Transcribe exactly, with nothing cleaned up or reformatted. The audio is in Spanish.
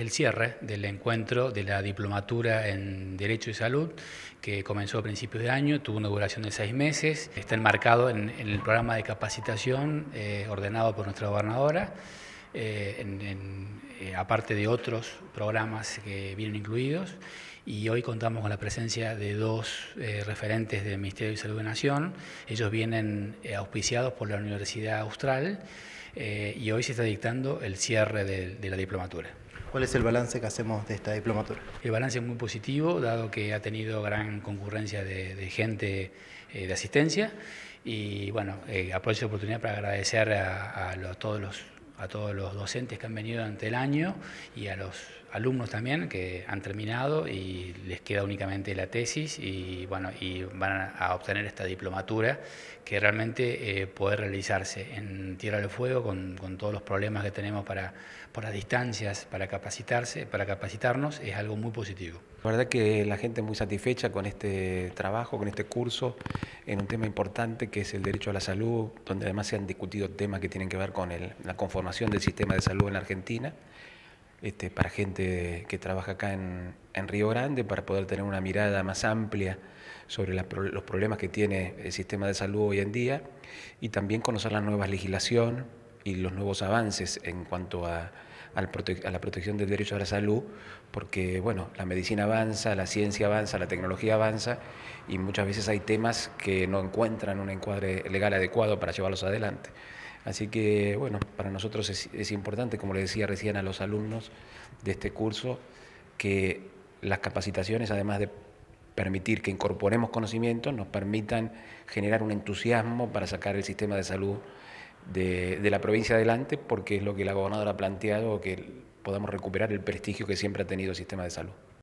el cierre del encuentro de la Diplomatura en Derecho y Salud, que comenzó a principios de año, tuvo una duración de seis meses, está enmarcado en, en el programa de capacitación eh, ordenado por nuestra gobernadora, eh, en, en, eh, aparte de otros programas que vienen incluidos, y hoy contamos con la presencia de dos eh, referentes del Ministerio de Salud de Nación. Ellos vienen eh, auspiciados por la Universidad Austral, eh, y hoy se está dictando el cierre de, de la diplomatura. ¿Cuál es el balance que hacemos de esta diplomatura? El balance es muy positivo, dado que ha tenido gran concurrencia de, de gente eh, de asistencia, y bueno, eh, aprovecho la oportunidad para agradecer a, a, los, todos los, a todos los docentes que han venido durante el año y a los alumnos también que han terminado y les queda únicamente la tesis y, bueno, y van a obtener esta diplomatura que realmente eh, puede realizarse en Tierra del Fuego con, con todos los problemas que tenemos para, por las distancias, para capacitarse, para capacitarnos, es algo muy positivo. La verdad que la gente es muy satisfecha con este trabajo, con este curso, en un tema importante que es el derecho a la salud, donde además se han discutido temas que tienen que ver con el, la conformación del sistema de salud en la Argentina. Este, para gente que trabaja acá en, en Río Grande, para poder tener una mirada más amplia sobre la, los problemas que tiene el sistema de salud hoy en día y también conocer la nueva legislación y los nuevos avances en cuanto a, al prote a la protección del derecho a la salud, porque bueno, la medicina avanza, la ciencia avanza, la tecnología avanza y muchas veces hay temas que no encuentran un encuadre legal adecuado para llevarlos adelante. Así que, bueno, para nosotros es, es importante, como le decía recién a los alumnos de este curso, que las capacitaciones, además de permitir que incorporemos conocimientos, nos permitan generar un entusiasmo para sacar el sistema de salud de, de la provincia adelante, porque es lo que la gobernadora ha planteado, que podamos recuperar el prestigio que siempre ha tenido el sistema de salud.